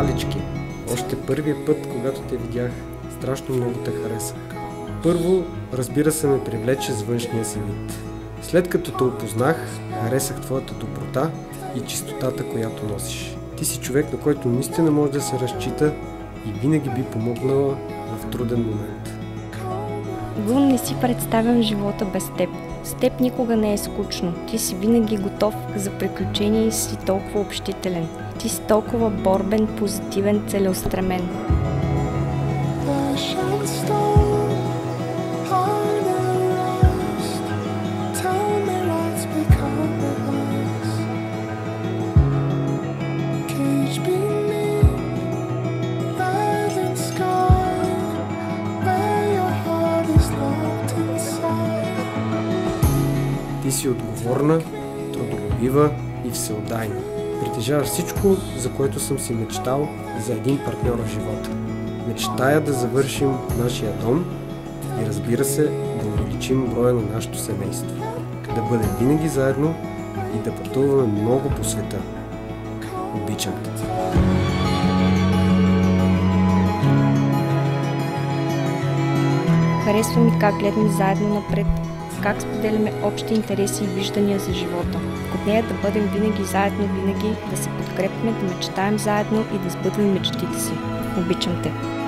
Алички, още първия път, когато те видях, страшно много те харесах. Първо, разбира се, ме привлече с външния си вид. След като те опознах, харесах твоята доброта и чистотата, която носиш. Ти си човек, на който наистина може да се разчита и винаги би помогнала в труден момент. Гун, не си представям живота без теб. С теб никога не е скучно. Ти си винаги готов за приключения и си толкова общителен. Ти си толкова борбен, позитивен, целеустремен. Ти си отговорна, трудолюбива и всеотдайна. Притежаваш всичко, за което съм си мечтал за един партньор в живота. Мечтая да завършим нашия дом и, разбира се, да увеличим броя на нашето семейство. Да бъдем винаги заедно и да пътуваме много по света. Обичам те. Харесва ми как гледаме заедно напред, как споделяме общи интереси и виждания за живота. От нея да бъдем винаги заедно, винаги да се подкрепяме, да мечтаем заедно и да сбъдваме мечтите си. Обичам те!